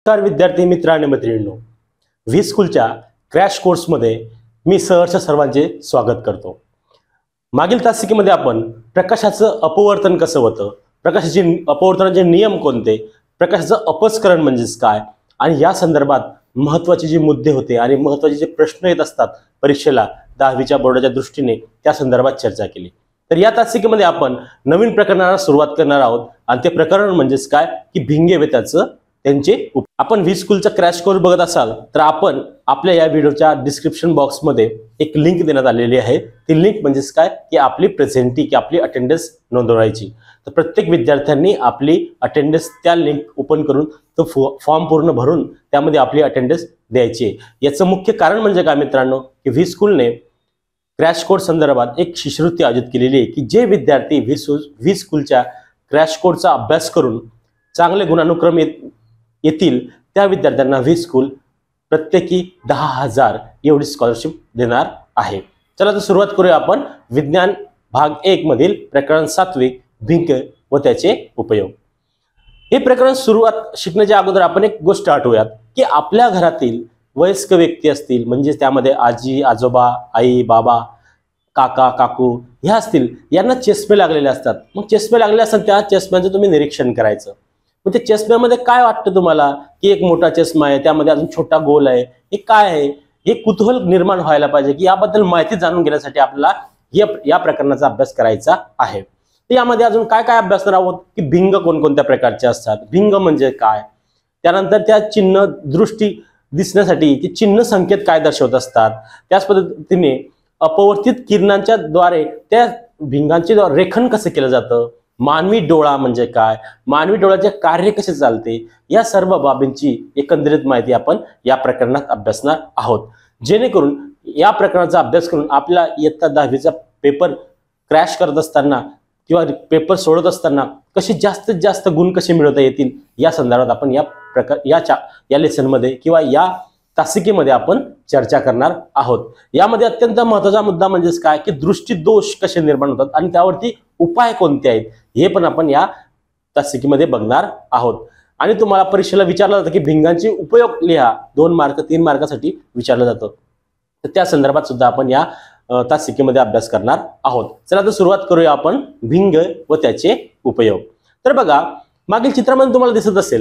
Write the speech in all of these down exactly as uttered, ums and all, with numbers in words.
नमस्कार विद्यार्थी मित्र आणि मैत्रिणींनो, व्ही स्कूलच्या क्रॅश कोर्समध्ये मी सहर्ष सर्वांचे स्वागत करतो। मागील तासिकेमध्ये आपण प्रकाशाचं अपवर्तन कसं होतं, प्रकाशाचे अपवर्तनाचे नियम कोणते, प्रकाशाचं अपस्करण म्हणजे काय आणि या संदर्भात महत्त्वाचे जे मुद्दे होते आणि महत्त्वाचे जे प्रश्न येत असतात परीक्षेला दहावीच्या बोर्डाच्या दृष्टीने त्या संदर्भात चर्चा केली। तर या तासिकेमध्ये आपण नवीन प्रकरणाला सुरुवात करणार आहोत आणि ते प्रकरण म्हणजे काय की भिंगे व त्याचं त्यांचे आपण व्ही स्कूलचा क्रॅश कोर्स बघत असाल तर आपण आपल्या या व्हिडिओच्या डिस्क्रिप्शन बॉक्समध्ये एक लिंक देण्यात आलेली आहे। ती लिंक म्हणजे काय की आपली प्रेझेंटी की आपली अटेंडन्स नोंदवायची। तर प्रत्येक विद्यार्थ्यांनी आपली अटेंडन्स त्या लिंक ओपन करून तो फॉर्म पूर्ण भरून त्यामध्ये आपली अटेंडन्स द्यायची आहे। याचं मुख्य कारण म्हणजे काय मित्रांनो की व्ही स्कूलने क्रॅश कोर्स संदर्भात एक शिष्यवृत्ती आयोजित केलेली आहे की जे विद्यार्थी व्ही व्ही स्कूलच्या क्रॅश कोर्सचा अभ्यास करून चांगले गुणानुक्रम येतील त्या विद्यार्थ्यांना व्ही स्कूल प्रत्येकी दहा हजार एवढी स्कॉलरशिप देणार आहे। चला तर सुरुवात करूया आपण विज्ञान भाग एक मधील प्रकरण सात्विक भिंग व त्याचे उपयोग। हे प्रकरण सुरुवात शिकण्याच्या अगोदर आपण एक गोष्ट आठवूयात की आपल्या घरातील वयस्क व्यक्ती असतील म्हणजे त्यामध्ये आजी आजोबा आई बाबा काका काकू ह्या असतील, यांना चष्मे लागलेले असतात। मग चष्मे लागलेले असतात त्या चष्म्याचं तुम्ही निरीक्षण करायचं। मग त्या चष्म्यामध्ये काय वाटतं तुम्हाला की एक मोठा चष्मा आहे त्यामध्ये अजून छोटा गोल आहे, हे काय आहे हे कुतूहल निर्माण व्हायला पाहिजे की याबद्दल माहिती जाणून घेण्यासाठी आपल्याला या या प्रकरणाचा अभ्यास करायचा आहे। तर यामध्ये अजून काय काय अभ्यास करणार आहोत की भिंग कोणकोणत्या प्रकारचे असतात, भिंग म्हणजे काय, त्यानंतर त्या चिन्ह दृष्टी दिसण्यासाठी ते चिन्ह संकेत काय दर्शवत असतात, त्याच पद्धतीने अपवर्तित किरणांच्या द्वारे त्या भिंगांचे रेखन कसं केलं जातं, मानवी डोळा म्हणजे काय, मानवी डोळ्याचे कार्य कसे चालते, या सर्व बाबींची एकंदरीत माहिती आपण या प्रकरणात अभ्यासणार आहोत। जेणेकरून या प्रकरणाचा अभ्यास करून आपला इयत्ता दहावीचा पेपर क्रॅश करत असताना किंवा पेपर सोडत असताना कसे जास्तीत जास्त गुण कसे मिळवता येतील या संदर्भात आपण या प्रकार याच्या या लेसनमध्ये किंवा या तासिकेमध्ये आपण चर्चा करणार आहोत। यामध्ये अत्यंत महत्त्वाचा मुद्दा म्हणजे काय की दृष्टी दोष कसे निर्माण होतात आणि त्यावरती उपाय कोणते आहेत हे पण आपण या तासिकेमध्ये बघणार आहोत। आणि तुम्हाला परीक्षेला विचारलं जातं की भिंगांचे उपयोग लिहा, दोन मार्क तीन मार्कासाठी विचारलं जातं, तर त्या संदर्भात सुद्धा आपण या तासिकेमध्ये अभ्यास करणार आहोत। चला तर सुरुवात करूया आपण भिंग व त्याचे उपयोग। तर बघा मागील चित्रामध्ये तुम्हाला दिसत असेल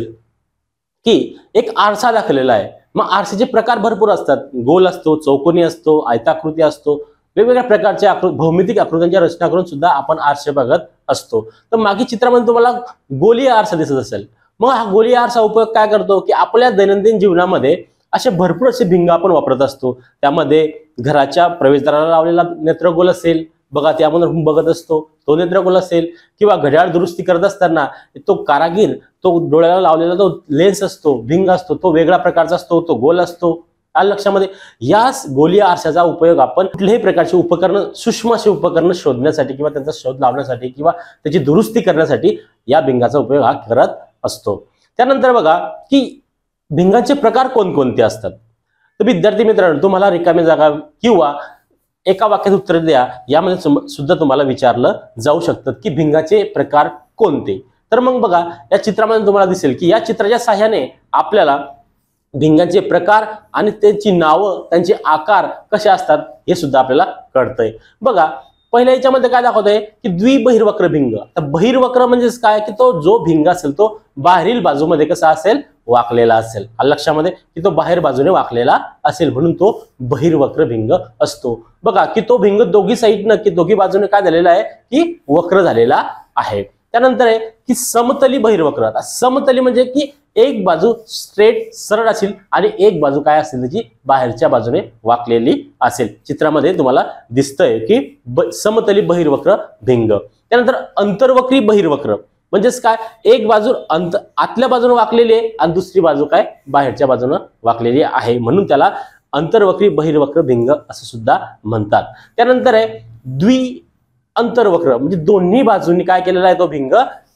की एक आरसा दाखवलेला आहे। मग आरशाचे प्रकार भरपूर असतात, गोल असतो, चौकोनी असतो, आयताकृती असतो, वेगवेगळ्या प्रकारच्या आकृती भौमितिक आकृत्यांच्या रचना करून सुद्धा आपण आरसे बघत असतो। तर मागील चित्रामध्ये तुम्हाला गोलीय आरसा दिसत असेल। मग हा गोलीय आरसा उपयोग काय करतो की आपल्या दैनंदिन जीवनामध्ये असे भरपूर असे भिंग आपण वापरत असतो। त्यामध्ये घराच्या प्रवेशद्वाराला लावलेला नेत्रगोल असेल बघा, त्यामधून बघत असतो तो नेत्रगोल असेल, किंवा घड्याळ दुरुस्ती करत असताना तो कारागीर तो डोळ्याला लावलेला तो लेन्स असतो भिंग असतो तो वेगळ्या प्रकारचा असतो, तो गोल असतो। आलं लक्षामध्ये? याच गोलीय आरशाचा उपयोग आपण कुठल्याही प्रकारचे उपकरण सूक्ष्म असे उपकरण शोधण्यासाठी किंवा त्यांचा शोध लावण्यासाठी किंवा त्याची दुरुस्ती करण्यासाठी या भिंगाचा उपयोग हा करत असतो। त्यानंतर बघा की भिंगांचे प्रकार कोणकोणते असतात। तर विद्यार्थी मित्रांनो तुम्हाला रिकामी जागा किंवा एका वाक्यात उत्तर द्या यामध्ये सुद्धा तुम्हाला विचारलं जाऊ शकतं की भिंगाचे प्रकार कोणते। तर मग बघा या चित्रामध्ये तुम्हाला दिसेल की या चित्राच्या सहाय्याने आपल्याला भिंगांचे प्रकार आणि त्यांची नावं त्यांचे आकार कसे असतात हे सुद्धा आपल्याला कळतंय। बघा पहिल्या याच्यामध्ये काय दाखवतंय की द्विबहिर्वक्र भिंग। तर बहिर्वक्र म्हणजे काय की तो जो भिंग असेल तो बाहेरील बाजूमध्ये कसा असेल, वाकलेला असेल। लक्षामध्ये की तो बाहेर बाजूने वाकलेला असेल म्हणून तो बहिर्वक्र भिंग असतो। बघा की तो भिंग दोघी साईडनं की दोघी बाजूने काय झालेला आहे की वक्र झालेला आहे। त्यानंतर आहे की समतली बहिर्वक्र। आता समतली म्हणजे की एक बाजू स्ट्रेट सरळ असेल आणि एक बाजू काय असेल त्याची बाहेरच्या बाजूने वाकलेली असेल। चित्रामध्ये तुम्हाला दिसतंय की समतली बहिर्वक्र भिंग। त्यानंतर अंतर्वक्री बहिर्वक्र म्हणजेच काय, एक बाजू अंत आतल्या बाजूने वाकलेली आहे आणि दुसरी बाजू काय बाहेरच्या बाजूने वाकलेली आहे म्हणून त्याला अंतर्वक्री बहिर्वक्र भिंग असं सुद्धा म्हणतात। त्यानंतर आहे द्वि अंतर्वक्र म्हणजे दोन्ही बाजूंनी काय केलेला आहे तो भिंग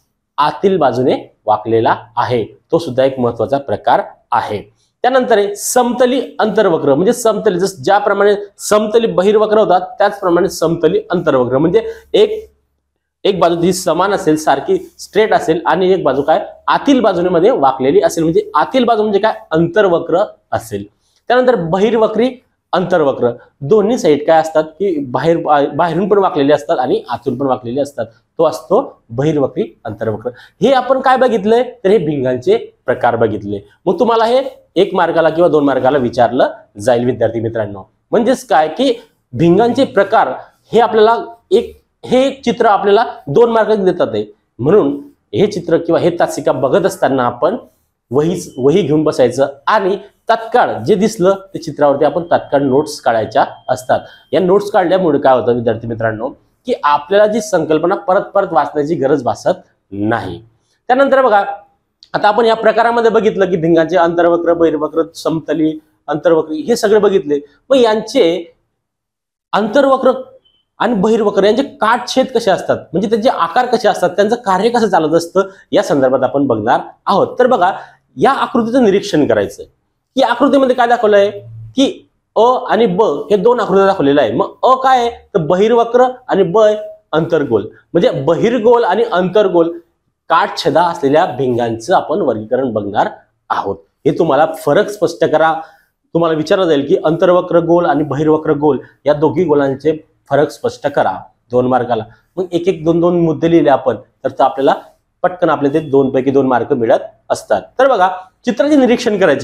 आतील बाजूने वाकलेला आहे, तो सुद्धा एक महत्त्वाचा प्रकार आहे। त्यानंतर आहे समतली अंतर्वक्र म्हणजे समतली जस ज्याप्रमाणे समतली बहिर्वक्र होतात त्याचप्रमाणे समतली अंतर्वक्र म्हणजे एक एक बाजू ती समान असेल, सारखी स्ट्रेट असेल आणि एक बाजू काय आतील बाजूने मध्ये वाकलेली असेल, म्हणजे आतील बाजू म्हणजे काय अंतर्वक्र असेल. त्यानंतर बहिर्वक्री अंतर्वक्र दोन्ही साईड काय असतात की बाहेर बाहेरून पण वाकलेले असतात आणि आतून पण वाकलेले असतात, तो असतो बहिर्वक्री अंतर्वक्र. हे आपण काय बघितलंय तर हे भिंगांचे प्रकार बघितले. मग तुम्हाला हे एक मार्काला किंवा दोन मार्काला विचारलं जाईल विद्यार्थी मित्रांनो. म्हणजेच काय की भिंगांचे प्रकार हे आपल्याला एक हे चित्र आपल्याला दोन मार्क देतात आहे. म्हणून हे चित्र किंवा हे तासिका बघत असताना आपण वही वही घेऊन बसायचं आणि तात्काळ जे दिसलं ते चित्रावरती आपण तात्काळ नोट्स काढायच्या असतात. या नोट्स काढल्यामुळे काय होतं विद्यार्थी मित्रांनो की आपल्याला जी संकल्पना परत परत वाचण्याची गरज भासत नाही. त्यानंतर बघा आता आपण या प्रकारामध्ये बघितलं की भिंगांचे अंतर्वक्र, बहिर्वक्र, समतली, अंतर्वक्र हे सगळे बघितले. मग यांचे अंतर्वक्र आणि बहिर्वक्र यांचे काटछेद कसे असतात, म्हणजे त्यांचे आकार कसे असतात, त्यांचं कार्य कसं चालत असतं या संदर्भात आपण बघणार आहोत. तर बघा या आकृतीचं निरीक्षण करायचं. या आकृतीमध्ये काय दाखवलंय की अ आणि ब हे दोन आकृत्या दाखवलेल्या आहे. मग अ काय आहे तर बहिर्वक्र आणि ब अंतर्गोल, म्हणजे बहिर्गोल आणि अंतर्गोल काटछेदा असलेल्या भिंगांचं आपण वर्गीकरण बघणार आहोत. हे तुम्हाला फरक स्पष्ट करा. तुम्हाला विचारलं जाईल की अंतर्वक्र गोल आणि बहिर्वक्र गोल या दोघी गोलांचे फरक स्पष्ट करा दोन मार्काला. मग एक एक दोन दोन मुद्दे लिहिले आपण तर आपल्याला पटकन आपले ते दोन पैकी दोन मार्क मिळत असतात. तर बघा चित्राचे निरीक्षण करायचे.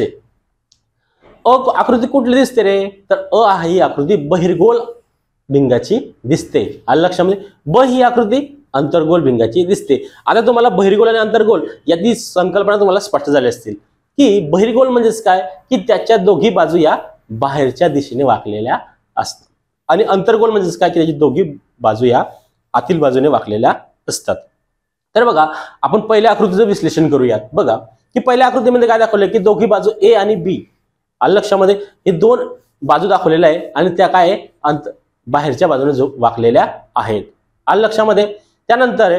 अ आकृती कुठली दिसते रे तर अ आहे ही आकृती बहिर्गोल भिंगाची दिसते. आलं लक्षामध्ये. ब ही आकृती अंतर्गोल भिंगाची दिसते. आता तुम्हाला बहिर्गोल आणि अंतर्गोल याची संकल्पना तुम्हाला स्पष्ट झाली असतील की बहिर्गोल म्हणजेच काय की त्याच्या दोघी बाजू या बाहेरच्या दिशेने वाकलेल्या असतात आणि अंतर्गोल म्हणजेच काय की त्याची दोघी बाजू या आतील बाजूने वाकलेल्या असतात. तर बघा आपण पहिल्या आकृतीचं विश्लेषण करूयात. बघा की पहिल्या आकृतीमध्ये काय दाखवलंय की दोघी बाजू ए आणि बी, आलं लक्षामध्ये, हे दोन बाजू दाखवलेल्या आहे आणि त्या काय अंत बाहेरच्या बाजूने जो वाकलेल्या आहेत, आलं लक्षामध्ये. त्यानंतर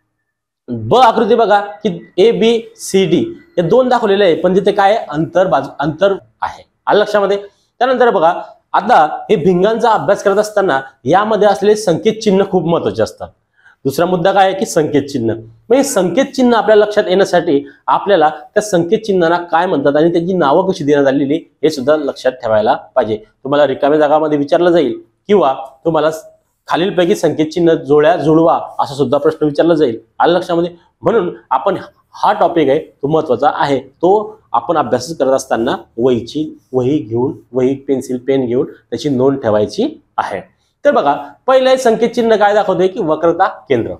ब आकृती बघा की ए बी सी डी हे दोन दाखवलेले आहे पण तिथे काय अंतर बाजू अंतर आहे, आलं लक्षामध्ये. त्यानंतर बघा आता हे भिंगांचा अभ्यास करत असताना यामध्ये असलेले संकेत चिन्ह खूप महत्त्वाचे असतात. दुसरा मुद्दा काय आहे की संकेत चिन्ह. मग हे संकेत चिन्ह आपल्या लक्षात येण्यासाठी आपल्याला त्या संकेत चिन्हांना काय म्हणतात आणि त्याची नावं कशी देण्यात आलेली हे सुद्धा लक्षात ठेवायला पाहिजे. तुम्हाला रिकाम्या जागामध्ये विचारलं जाईल किंवा तुम्हाला खालीलपैकी संकेत चिन्ह जोड्या जुळवा असा सुद्धा प्रश्न विचारला जाईल, आलं लक्षामध्ये. म्हणून आपण हा टॉपिक आहे तो महत्त्वाचा आहे, तो आपण अभ्यास करत असताना वहीची वही घेऊन वही पेन्सिल पेन घेऊन त्याची नोंद ठेवायची आहे. तर बघा पहिले संकेत चिन्ह काय दाखवते की वक्रता केंद्र.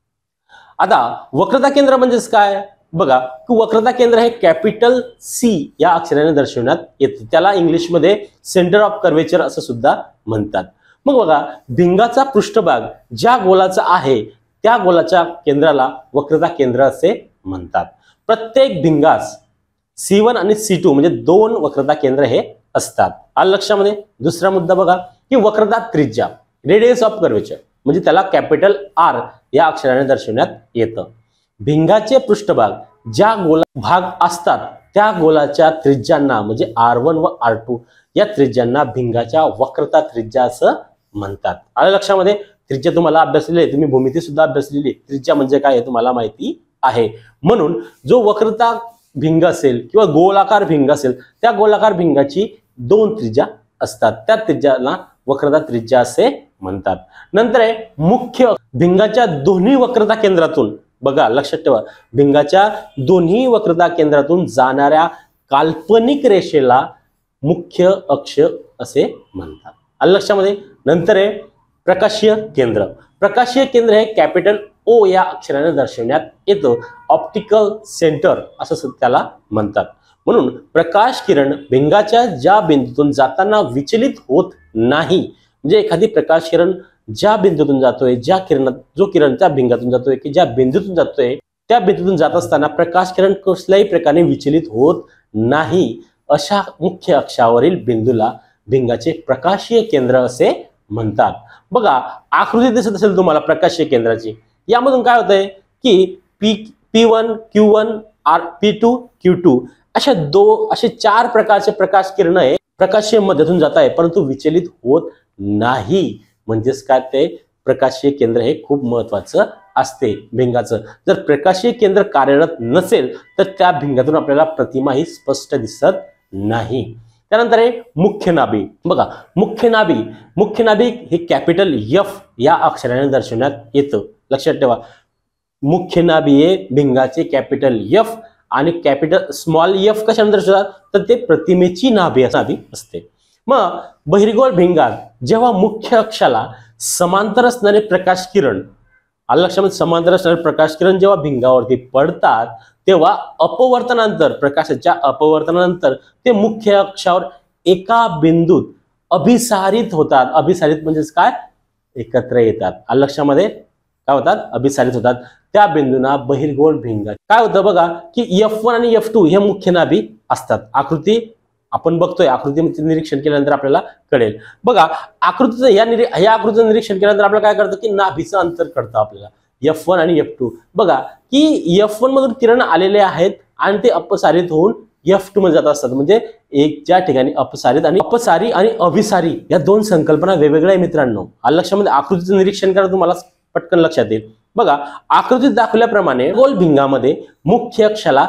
आता वक्रता केंद्र म्हणजेच काय बघा की वक्रता केंद्र हे कॅपिटल सी या अक्षराने दर्शवण्यात येते. त्याला इंग्लिशमध्ये सेंटर ऑफ कर्वेचर असं सुद्धा म्हणतात. मग बघा भिंगाचा पृष्ठभाग ज्या गोलाचा आहे त्या गोलाच्या केंद्राला वक्रता केंद्र असे म्हणतात. प्रत्येक भिंगास सी वन आणि सी टू म्हणजे दोन वक्रता केंद्र हे असतात, आलं लक्षामध्ये. दुसरा मुद्दा बघा की वक्रता त्रिज्या रेडियस ऑफ कर्वेचर म्हणजे त्याला कॅपिटल आर या अक्षराने दर्शवण्यात येतं. भिंगाचे पृष्ठभाग ज्या गोला भाग असतात त्या गोलाच्या त्रिज्यांना म्हणजे आर वन व आर टू या त्रिज्यांना भिंगाच्या वक्रता त्रिज्या असं म्हणतात, आलं लक्षामध्ये. त्रिज्या तुम्हाला अभ्यासलेली आहे, तुम्ही भूमिती सुद्धा अभ्यासलेली. त्रिज्या म्हणजे काय हे तुम्हाला माहिती आहे. म्हणून जो वक्रता भिंग असेल किंवा गोलाकार भिंग असेल त्या गोलाकार भिंगाची दोन त्रिज्या असतात, त्या त्रिज्याला वक्रता त्रिज्या असे म्हणतात. नंतर आहे मुख्य भिंगाच्या दोन्ही वक्रता केंद्रातून बघा लक्षात ठेवा भिंगाच्या दोन्ही वक्रता केंद्रातून जाणाऱ्या काल्पनिक रेषेला मुख्य अक्ष असे म्हणतात, आलं लक्षामध्ये. नंतर आहे प्रकाशीय केंद्र. प्रकाशीय केंद्र हे कॅपिटल ओ या अक्षराने दर्शवण्यात येतं. ऑप्टिकल सेंटर असं त्याला म्हणतात. म्हणून प्रकाश किरण भिंगाच्या ज्या बिंदूतून जाताना विचलित होत नाही, म्हणजे एखादी प्रकाश किरण ज्या बिंदूतून जातोय ज्या किरणात जो किरण त्या भिंगातून जातोय की ज्या बिंदूतून जातोय त्या बिंदूतून जात असताना प्रकाश किरण कसल्याही प्रकारे विचलित होत नाही अशा मुख्य अक्षावरील बिंदूला भिंगाचे प्रकाशीय केंद्र असे म्हणतात. बघा आकृती दिसत असेल तुम्हाला प्रकाशीय केंद्राची. यामधून काय होतंय की P P one Q one R P two Q two अशा दो असे चार प्रकारचे प्रकाश किरण आहे प्रकाशीय मध्यातून जात आहे परंतु विचलित होत नाही. म्हणजेच काय ते प्रकाशीय केंद्र हे खूप महत्वाचं असते भिंगाचं. जर प्रकाशीय केंद्र कार्यरत नसेल तर त्या भिंगातून आपल्याला प्रतिमा ही स्पष्ट दिसत नाही. त्यानंतर आहे मुख्य नाभी. बघा मुख्य नाभी, मुख्य नाभी हे कॅपिटल एफ या अक्षराने दर्शवण्यात येतं. लक्षात ठेवा, मुख्य नाभी हे भिंगाचे कॅपिटल एफ आणि कॅपिटल स्मॉल एफ कशाने दर्शवतात तर ते प्रतिमेची नाभी नाभी असते. मग बहिर्गोल भिंगात जेव्हा मुख्य अक्षाला समांतर असणारे प्रकाश किरण, आलं लक्षामध्ये, समांतर असणारे प्रकाश किरण जेव्हा भिंगावरती पडतात तेव्हा अपवर्तनानंतर, प्रकाशाच्या अपवर्तनानंतर ते मुख्य अक्षावर एका बिंदूत अभिसारित होतात. अभिसारित म्हणजेच काय, एकत्र येतात. आलं लक्षामध्ये, काय होतात, अभिसारित होतात. त्या बिंदूंना बहिर्गोल भिंगा. काय होतं बघा की एफ वन आणि एफ टू हे मुख्य नाभी असतात. आकृती आपण बघतोय, आकृतीमध्ये निरीक्षण केल्यानंतर आपल्याला कळेल. बघा आकृतीचं या या आकृतीचं निरीक्षण केल्यानंतर आपल्याला काय कळतं की नाभीचं अंतर कळतं आपल्याला, एफ वन आणि एफ टू. बघा की एफ वन मधून किरण आलेले आहेत आणि ते अपसारित होऊन एफ टू मध्ये जात असतात. म्हणजे एक ज्या ठिकाणी अपसारित आणि अपसारी आणि अभिसारी या दोन संकल्पना वेगवेगळ्या आहे मित्रांनो. आलं लक्षामध्ये, आकृतीचं निरीक्षण करा, तुम्हाला पटकन लक्षात येईल. बघा आकृतीत दाखवल्याप्रमाणे गोल भिंगामध्ये मुख्य अक्षाला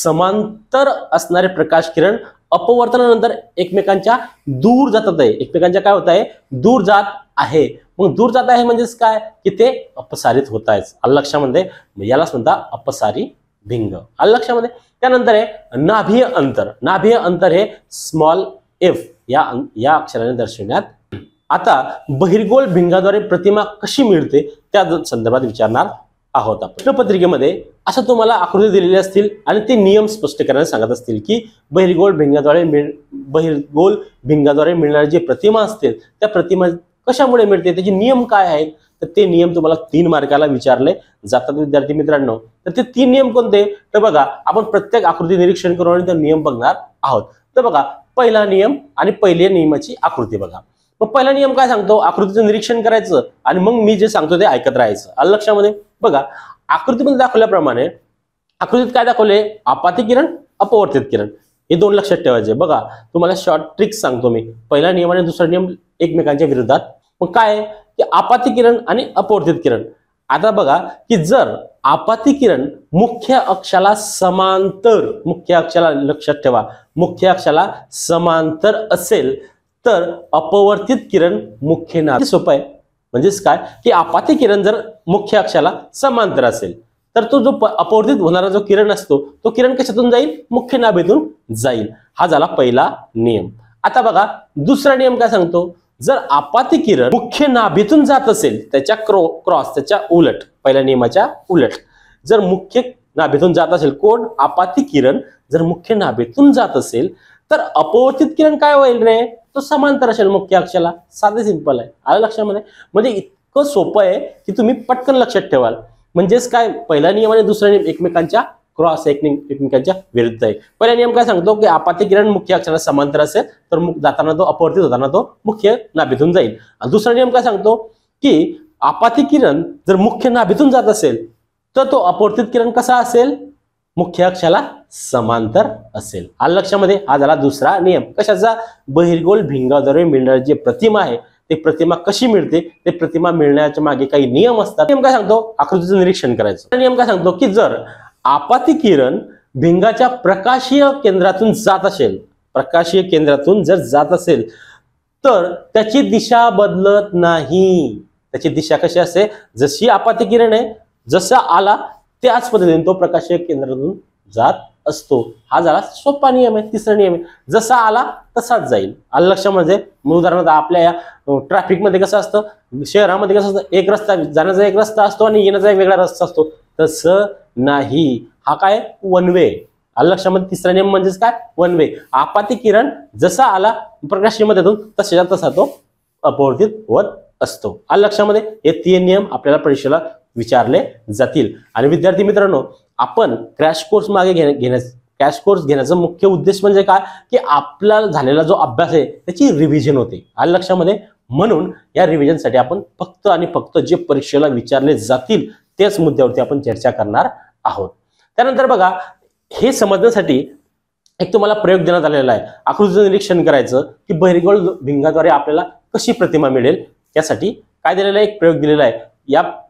समांतर असणारे प्रकाश किरण अपवर्तनानंतर एकमेकांच्या दूर जातात आहे. एकमेकांच्या काय होत आहे, दूर जात आहे. मग दूर जात आहे म्हणजेच काय की ते अपसारित होत आहेत. आलं लक्षामध्ये, यालाच म्हणतात अपसारी भिंग. आलं लक्षामध्ये. त्यानंतर आहे नाभीय अंतर. नाभीय अंतर हे स्मॉल एफ या या अक्षराने दर्शवण्यात. आता बहिर्गोल भिंगाद्वारे प्रतिमा कशी मिळते त्या संदर्भात विचारणार आहोत आपण. प्रश्नपत्रिकेमध्ये असं तुम्हाला आकृती दिलेली असतील आणि ते नियम स्पष्ट करायला सांगत असतील की बहिर्गोल भिंगाद्वारे मिळ बहिर्गोल भिंगाद्वारे मिळणारी जी प्रतिमा असतील त्या प्रतिमा कशामुळे मिळते, त्याचे नियम काय आहेत. तर ते नियम तुम्हाला तीन मार्काला विचारले जातात विद्यार्थी मित्रांनो. तर ते तीन नियम कोणते, तर बघा आपण प्रत्येक आकृती निरीक्षण करून आणि ते नियम बघणार आहोत. तर बघा पहिला नियम आणि पहिल्या नियमाची आकृती बघा. मग पहिला नियम काय सांगतो, आकृतीचं निरीक्षण करायचं आणि मग मी जे सांगतो ते ऐकत राहायचं. आलं लक्षामध्ये. बघा आकृतीमध्ये दाखवल्याप्रमाणे आकृतीत काय दाखवले, आपाती किरण, अपवर्तित किरण, हे दोन लक्षात ठेवायचे. बघा तुम्हाला शॉर्ट ट्रिक्स सांगतो मी. पहिला नियम आणि दुसरा नियम एकमेकांच्या विरोधात. मग काय की आपाती किरण आणि अपवर्तित किरण. आता बघा की जर आपाती किरण मुख्य अक्षाला समांतर, मुख्य अक्षाला लक्षात ठेवा, मुख्य अक्षाला समांतर असेल तर अपवर्तित किरण मुख्य नाभी. सोपं आहे. म्हणजेच काय की आपाती किरण जर मुख्य अक्षाला समांतर असेल तर तो जो अपवर्तित होणारा जो किरण असतो तो किरण कशातून जाईल, मुख्य नाभीतून जाईल. हा झाला पहिला नियम. आता बघा दुसरा नियम काय सांगतो, जर आपाती किरण मुख्य नाभीतून जात असेल त्याच्या क्रो क्रॉस त्याच्या उलट, पहिल्या नियमाच्या उलट, जर मुख्य नाभीतून जात असेल कोण, आपाती किरण जर मुख्य नाभीतून जात असेल तर अपवर्तित किरण काय होईल रे, तो समांतर असेल मुख्य अक्षाला. साधे सिंपल आहे. आलं लक्षामध्ये. म्हणजे इतकं सोपं आहे की तुम्ही पटकन लक्षात ठेवाल. म्हणजेच काय, पहिला नियम आणि दुसरा नियम एकमेकांच्या क्रॉस, एकमेकांच्या विरुद्ध आहे. पहिला नियम काय सांगतो की आपाती किरण मुख्य अक्षाला समांतर असेल तर जाताना तो अपवर्तित होताना तो मुख्य नाभीतून जाईल. आणि दुसरा नियम काय सांगतो की आपाती किरण जर मुख्य नाभीतून जात असेल तर तो अपवर्तित किरण कसा असेल, मुख्य अक्षाला समांतर असेल. आलं लक्षामध्ये. हा झाला दुसरा नियम. कशाचा, बहिर्गोल भिंगाद्वारे मिळणारी जी प्रतिमा आहे ते प्रतिमा कशी मिळते, ते प्रतिमा मिळण्याच्या मागे काही नियम असतात. नियम काय सांगतो, आकृतीचं निरीक्षण करायचं. नियम काय सांगतो की जर आपाती किरण भिंगाच्या प्रकाशीय केंद्रातून जात असेल, प्रकाशीय केंद्रातून जर जात असेल तर त्याची दिशा बदलत नाही. त्याची दिशा कशी असते, जशी आपाती किरण आहे जसा आला त्याच पद्धतीने तो प्रकाशीय केंद्रातून जात असतो. हा झाला सोपा नियम आहे. तिसरा नियम आहे, जसा आला तसाच जाईल. आलं लक्षामध्ये. उदाहरणार्थ आपल्या या ट्रॅफिक मध्ये कसं असतं, शहरामध्ये कसं असतं, एक रस्ता जाण्याचा एक रस्ता असतो आणि येण्याचा एक वेगळा रस्ता असतो. तसं नाही. हा काय, वन वे. आलं लक्षामध्ये. तिसरा नियम म्हणजेच काय, वन वे. आपाती किरण जसा आला प्रकाशीयमध्येतून तसा तसा तो अपवर्तित होत असतो. आलं लक्षामध्ये. हे तीन नियम आपल्याला परीक्षेला विचारले जातील. आणि विद्यार्थी मित्रांनो, आपण क्रॅश कोर्स मागे घेण्या क्रॅश कोर्स घेण्याचा मुख्य उद्देश म्हणजे काय की आपला झालेला जो अभ्यास आहे त्याची रिव्हिजन होते. आलं लक्षामध्ये. म्हणून या रिव्हिजनसाठी आपण फक्त आणि फक्त जे परीक्षेला विचारले जातील त्याच मुद्द्यावरती आपण चर्चा करणार आहोत. त्यानंतर बघा, हे समजण्यासाठी एक तुम्हाला प्रयोग देण्यात आलेला आहे. आकृतीचं निरीक्षण करायचं की बहिर्गोल भिंगाद्वारे आपल्याला कशी प्रतिमा मिळेल, त्यासाठी काय दिलेलं आहे, एक प्रयोग दिलेला आहे. या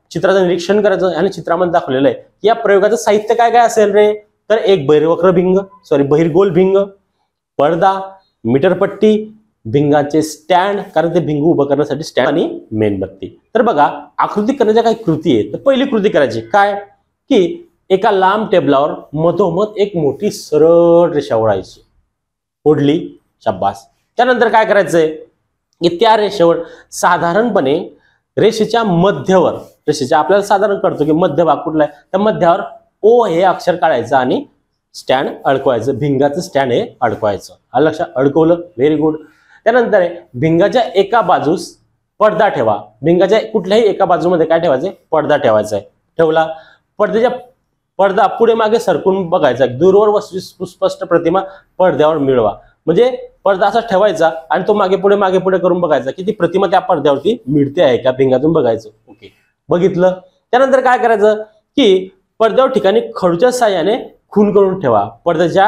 चित्राचं निरीक्षण करायचं आणि चित्रामध्ये दाखवलेलं आहे की या प्रयोगाचं साहित्य काय काय असेल रे, तर एक बहिर्वक्र भिंग सॉरी बहिर्गोल भिंग, पडदा, मीटरपट्टी, भिंगाचे स्टँड, कारण ते भिंग उभं करण्यासाठी स्टँड आणि मेणबत्ती. तर बघा आकृती करण्याच्या काही कृती आहे. तर पहिली कृती करायची काय की एका लांब टेबलावर मधोमध एक मोठी सरळ रेषा ओढायची. ओढली, शाबास. त्यानंतर काय करायचंय की त्या रेषेवर साधारणपणे रेषेच्या मध्यावर, रेषेच्या आपल्याला साधारण कळतो की मध्य भाग कुठला आहे, त्या मध्यावर ओ हे अक्षर काढायचं आणि स्टँड अडकवायचं, भिंगाचं स्टँड हे अडकवायचं. आलं लक्षात? अडकवलं, व्हेरी गुड. त्यानंतर आहे भिंगाच्या एका बाजूस पडदा ठेवा. भिंगाच्या कुठल्याही एका बाजूमध्ये काय ठेवायचं, पडदा ठेवायचा आहे. ठेवला. पडद्याच्या पडदा पुढे मागे सरकून बघायचा. दूरवर व सुस्पष्ट प्रतिमा पडद्यावर मिळवा. म्हणजे पडदा असा ठेवायचा आणि तो मागे पुढे मागे पुढे करून बघायचा की ती प्रतिमा त्या पडद्यावरती मिळते आहे का, भिंगातून बघायचं. ओके, बघितलं. त्यानंतर काय करायचं की पडद्यावर ठिकाणी खडूच्या साह्याने खून करून ठेवा. पडद्याच्या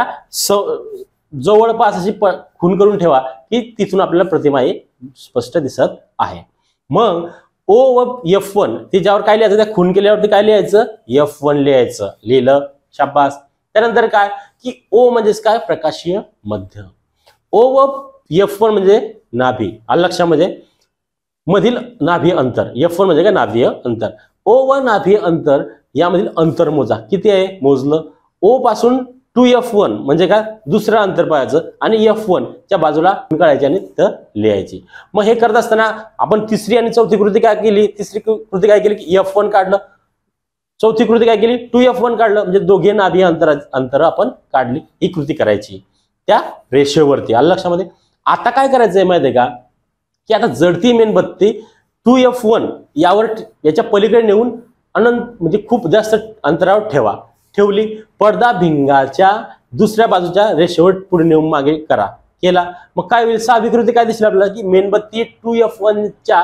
जवळपास अशी खून करून ठेवा की तिथून आपल्याला प्रतिमा ही स्पष्ट दिसत आहे. मग ओ व एफ वन त्याच्यावर काय लिहायचं, त्या खून केल्यावरती काय लिहायचं, एफ वन लिहायचं. लिहिलं, शाबास. त्यानंतर काय की ओ म्हणजेच काय, प्रकाशीय मध्य. ओ व एफ वन म्हणजे नाभी. आलं लक्षामध्ये? मधील नाभी अंतर. एफ वन म्हणजे काय, नाभीय अंतर. ओ व नाभीय अंतर यामधील अंतर मोजा. किती आहे, मोजलं. ओ पासून टू एफ वन म्हणजे काय, दुसरं अंतर पाहायचं आणि एफ वन च्या बाजूला काढायची आणि तिथं लिहायची. मग हे करत असताना आपण तिसरी आणि चौथी कृती काय केली, तिसरी कृती काय केली की एफ वन काढलं. चौथी कृती काय केली, टू एफ वन काढलं. म्हणजे दोघे नाभी अंतर अंतर आपण काढली. ही कृती करायची त्या रेषेवरती. आलं लक्षामध्ये? आता काय करायचंय माहितीये का की आता जडती मेणबत्ती टू एफ वन यावर याच्या पलीकडे नेऊन अनंत म्हणजे खूप जास्त अंतरावर ठेवा. ठेवली. पडदा भिंगाच्या दुसऱ्या बाजूच्या रेषेवर पुढे नेऊन मागे करा. केला. मग काय होईल, सहावी कृती काय दिसली आपल्याला की मेणबत्ती टू एफ वन च्या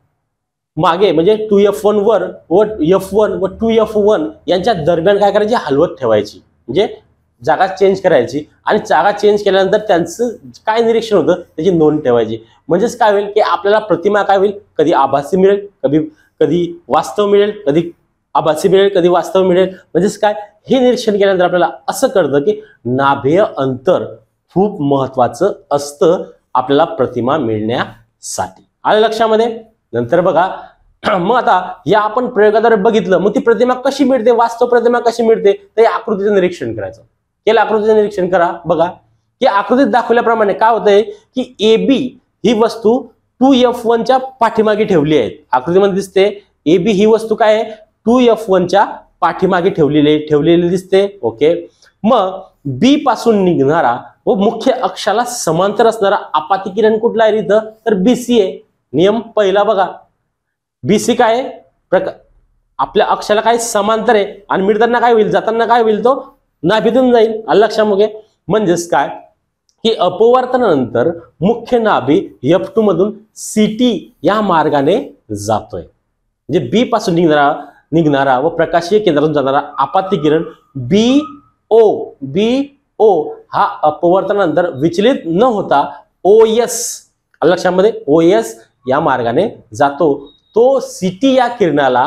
मागे म्हणजे टू एफ वन वर व एफ वन व टू एफ वन यांच्या दरम्यान काय करायची, हलवत ठेवायची. म्हणजे जागा चेंज करायची आणि जागा चेंज केल्यानंतर त्यांचं काय निरीक्षण होतं त्याची नोंद ठेवायची. म्हणजेच काय होईल की आपल्याला प्रतिमा काय होईल, कधी आभासी मिळेल, कधी कधी वास्तव मिळेल, कधी आभासी मिळेल, कधी वास्तव मिळेल. म्हणजेच काय, हे निरीक्षण केल्यानंतर आपल्याला असं कळतं की नाभीय अंतर खूप महत्वाचं असतं आपल्याला प्रतिमा मिळण्यासाठी. आलं लक्षामध्ये? नंतर बघा मग आता या आपण प्रयोगाद्वारे बघितलं, मग ती प्रतिमा कशी मिळते, वास्तव प्रतिमा कशी मिळते, तर या आकृतीचं निरीक्षण करायचं. केलं, आकृतीचं निरीक्षण करा. बघा की आकृतीत दाखवल्याप्रमाणे काय होतंय की ए बी ही वस्तू टू एफ वन च्या पाठीमागे ठेवली आहे. आकृतीमध्ये दिसते ए बी ही वस्तू काय आहे, टू एफ वन च्या पाठीमागे ठेवलेली ठेवलेली दिसते. ओके. मग बी पासून निघणारा व मुख्य अक्षाला समांतर असणारा आपाती किरण कुठला आहे इथं, तर बीसी आहे. नियम पहिला बघा, बीसी काय आहे, आपल्या अक्षाला काय समांतर आहे आणि मिळताना काय होईल, जाताना काय होईल, तो नाभीतून जाईल. आलं लक्षामध्ये? म्हणजेच काय की अपवर्तनानंतर मुख्य नाभी एफ टू मधून सीटी या मार्गाने जातोय. म्हणजे बी पासून निघणारा निघणारा व प्रकाशीय केंद्रातून जाणारा आपाती किरण बी ओ बी ओ हा अपवर्तनानंतर विचलित न होता ओ एस, लक्षामध्ये, ओ एस या मार्गाने जातो. तो सीटी या किरणाला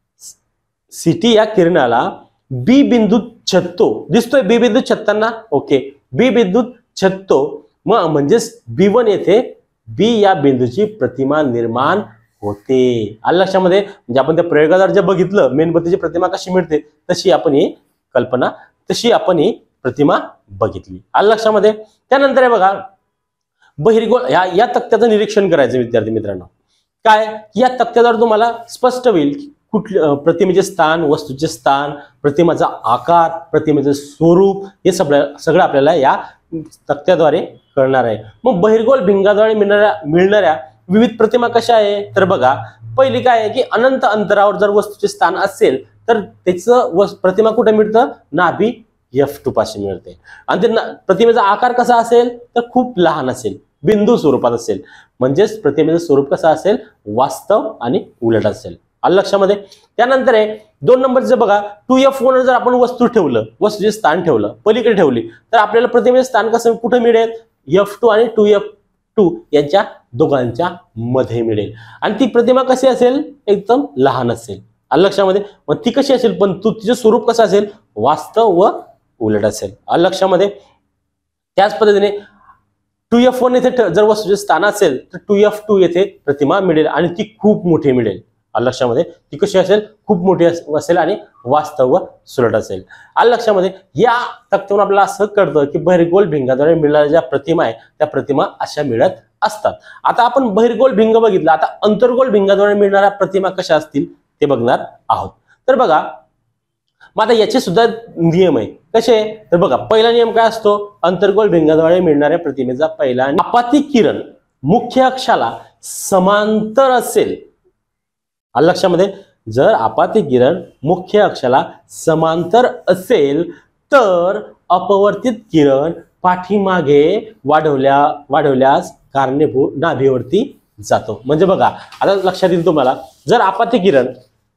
सीटी या किरणाला बी बिंदूत छेदतो. दिसतोय बी बिंदूत छेदताना. ओके, बी बिंदूत छेदतो. मग म्हणजेच बी वन येथे बी या बिंदूची प्रतिमा निर्माण होते. आलं लक्षामध्ये? म्हणजे आपण त्या प्रयोगाद्वारे जे बघितलं मेणबत्तीची प्रतिमा कशी मिळते तशी आपण ही कल्पना तशी आपण ही प्रतिमा बघितली. आलं लक्षामध्ये? त्यानंतर आहे बघा बहिर्गोळ या या तक्त्याचं निरीक्षण करायचं विद्यार्थी मित्रांनो. काय, या तक्त्याद्वारे तुम्हाला स्पष्ट होईल की कुठल्या प्रतिमेचे स्थान, वस्तूचे स्थान, प्रतिमेचा आकार, प्रतिमेचे स्वरूप हे सगळं सगळं आपल्याला या तक्त्याद्वारे कळणार आहे. मग बहिर्गोळ भिंगाद्वारे मिळणाऱ्या मिळणाऱ्या विविध प्रतिमा कशा आहे, तर बघा पहिली काय आहे की अनंत अंतरावर जर वस्तूचे स्थान असेल तर त्याचं प्रतिमा कुठे मिळतं, नाभी एफ टू पाशी मिळते. आणि ते प्रतिमेचा आकार कसा असेल तर खूप लहान असेल, बिंदू स्वरूपात असेल. म्हणजेच प्रतिमेचं स्वरूप कसं असेल, वास्तव आणि उलट असेल. आलं लक्षामध्ये? त्यानंतर आहे दोन नंबरचं बघा, टू एफ वन जर आपण वस्तू ठेवलं, वस्तूचे स्थान ठेवलं, पलीकडे ठेवली तर आपल्याला प्रतिमेचे स्थान कसं कुठे मिळेल, एफ टू आणि टू एफ टू यांच्या दोघांच्या मध्ये मिळेल. आणि ती प्रतिमा कशी असेल, एकदम लहान असेल. आलं लक्षामध्ये? मग ती कशी असेल, पण तू तिचं स्वरूप कसं असेल, वास्तव व उलट असेल. आलं लक्षामध्ये? त्याच पद्धतीने टू एफ वन येथे जर वस्तूचे स्थान असेल तर टू एफ टू येथे प्रतिमा मिळेल आणि ती खूप मोठी मिळेल. आलं लक्षामध्ये? ती कशी असेल, खूप मोठी असेल आणि वास्तव व सुलट असेल. आलं लक्षामध्ये? या तक्त्यावरून आपल्याला असं कळतं की बहिर्गोल भिंगाद्वारे मिळणाऱ्या ज्या प्रतिमा आहे त्या प्रतिमा अशा मिळत असतात. आता आपण बहिर्गोल भिंग बघितला, आता अंतर्गोल भिंगाद्वारे मिळणाऱ्या प्रतिमा कशा असतील ते बघणार आहोत. तर बघा, मग आता याचे सुद्धा नियम आहे. कसे? तर बघा, पहिला नियम काय असतो, अंतर्गोल भिंगाद्वारे मिळणाऱ्या प्रतिमेचा पहिला, आपाती किरण मुख्य अक्षाला समांतर असेल. आलं लक्षामध्ये? जर आपाती किरण मुख्य अक्षाला समांतर असेल तर अपवर्तित किरण पाठीमागे वाढवल्या वाढवल्यास कारणीभूत नाभीवरती जातो. म्हणजे बघा, आता लक्षात येईल तुम्हाला, जर आपाती किरण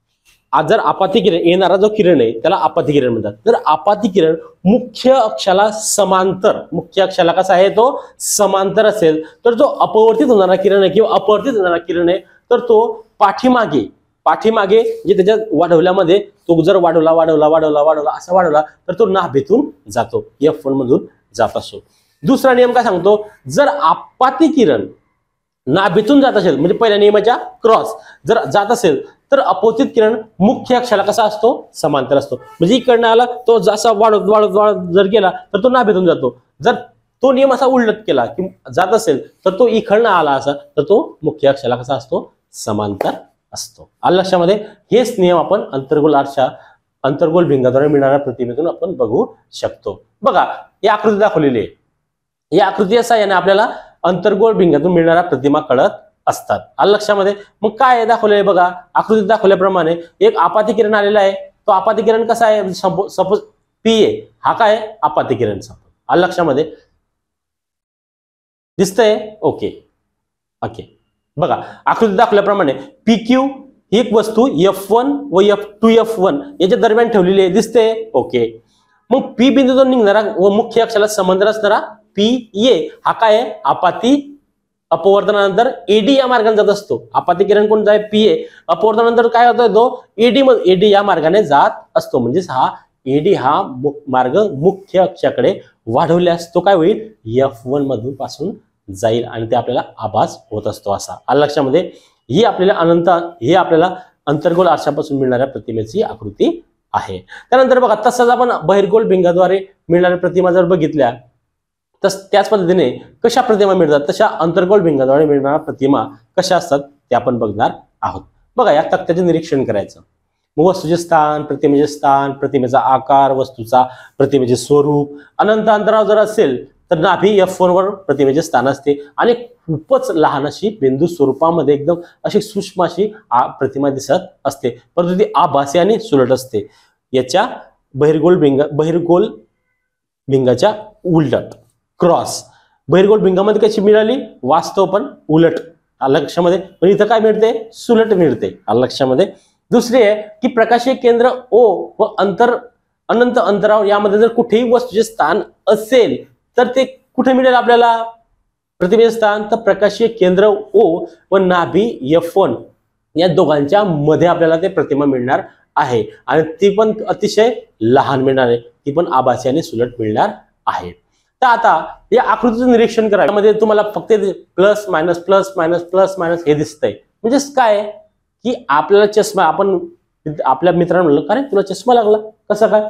जर आपाती किरण येणारा जो किरण आहे त्याला आपाती किरण म्हणतात. जर आपाती किरण मुख्य अक्षाला समांतर, मुख्य अक्षाला कसा आहे तो समांतर असेल तर जो अपवर्तित होणारा किरण आहे किंवा अपवर्तित होणारा किरण आहे तर तो पाठीमागे पाठीमागे जे त्याच्या वाढवल्यामध्ये तो जर वाढवला वाढवला वाढवला वाढवला असा वाढवला तर तो नाभीतून जातो, एफ वन मधून जात असतो. दुसरा नियम काय सांगतो, जर आपाती किरण नाभीतून जात असेल म्हणजे पहिल्या नियमाच्या क्रॉस जर जात असेल तर अपवर्तित किरण मुख्य अक्षाला कसा असतो, समांतर असतो. म्हणजे इकडनं आला तो जसा वाढत वाढत वाढत जर गेला तर तो नाभीतून जातो. जर तो नियम असा उलट केला की जात असेल तर तो इकडनं आला असा तर तो मुख्य अक्षाला कसा असतो, समांतर असतो. आलं लक्षामध्ये? हेच नियम आपण अंतर्गोल आरशा अंतर्गोल भिंगाद्वारे मिळणाऱ्या प्रतिमेतून आपण बघू शकतो. बघा, ही आकृती दाखवलेली आहे. या आकृती साहाय्याने आपल्याला अंतर्गोल भिंगातून मिळणाऱ्या प्रतिमा कळत असतात. आलं लक्षामध्ये? मग काय दाखवले बघा, आकृतीत दाखवल्याप्रमाणे एक आपाती किरण आलेला आहे. तो आपाती किरण कसा आहे, सपोज पी ए हा काय आपाती किरण. आलं लक्षामध्ये? दिसतंय? Okay okay. बघा, आकृतीत दाखवल्याप्रमाणे पी क्यू ही एक वस्तू एफ वन व एफ टू एफ वन याच्या दरम्यान ठेवलेली आहे. दिसते? ओके. मग पी बिंदूतून निघणारा व मुख्य अक्षाला समांतर असणारा पी ए हा काय आहे, आपाती अपवर्तनानंतर एडी या मार्गाने जात असतो. आपाती किरण कोणता आहे, पी ए. अपवर्तनानंतर काय होतोय, तो एडी एडी या मार्गाने जात असतो. म्हणजेच हा एडी हा मार्ग मुख्य अक्षाकडे वाढवल्यास तो काय होईल, एफ वन मधून पासून जाईल आणि ते आपल्याला आभास होत असतो असा. आलं लक्षामध्ये? ही आपल्याला अनंत हे आपल्याला अंतर्गोल आरशापासून मिळणाऱ्या प्रतिमेची आकृती आहे. त्यानंतर बघा, तसंच आपण बहिर्गोल भिंगाद्वारे मिळणाऱ्या प्रतिमा जर बघितल्या तस त्याच पद्धतीने कशा प्रतिमा मिळतात तशा अंतर्गोल भिंगाद्वारे मिळणाऱ्या प्रतिमा कशा असतात ते आपण बघणार आहोत. बघा, या तक्त्याचे निरीक्षण करायचं. मग वस्तूचे स्थान, प्रतिमेचे स्थान, प्रतिमेचा आकार, वस्तूचा प्रतिमेचे स्वरूप, अनंत अंतरावर जर असेल तर नाभी एफ वन वर प्रतिमेचे स्थान असते आणि खूपच लहान अशी बिंदू स्वरूपामध्ये एकदम अशी सूक्ष्म अशी प्रतिमा दिसत असते, परंतु ती आभासी आणि सुलट असते. याच्या बहिर्गोल भिंग बहिर्गोल भिंगाच्या उलट क्रॉस. बहिर्गोल भिंगामध्ये कशी मिळाली, वास्तव पण उलट. लक्षामध्ये? पण इथं काय मिळते, सुलट मिळते. लक्षामध्ये? दुसरी आहे की प्रकाशीय केंद्र ओ व अंतर अनंत अंतरावर यामध्ये जर कुठेही वस्तूचे स्थान असेल तर ते कुठे मिळेल आपल्याला प्रतिमेचे स्थान, तर प्रकाशीय केंद्र ओ व नाभी एफ वन या दोघांच्या मध्ये आपल्याला ते प्रतिमा मिळणार आहे आणि ती पण अतिशय लहान मिळणार आहे, ती पण आभासी आणि सुलट मिळणार आहे. तर आता या आकृतीचं निरीक्षण करा. यामध्ये तुम्हाला फक्त plus minus plus minus plus minus हे दिसतंय. म्हणजेच काय की आपल्याला चष्मा, आपण आपल्या मित्रांना म्हणलं, अरे तुला चष्मा लागला, कसं काय,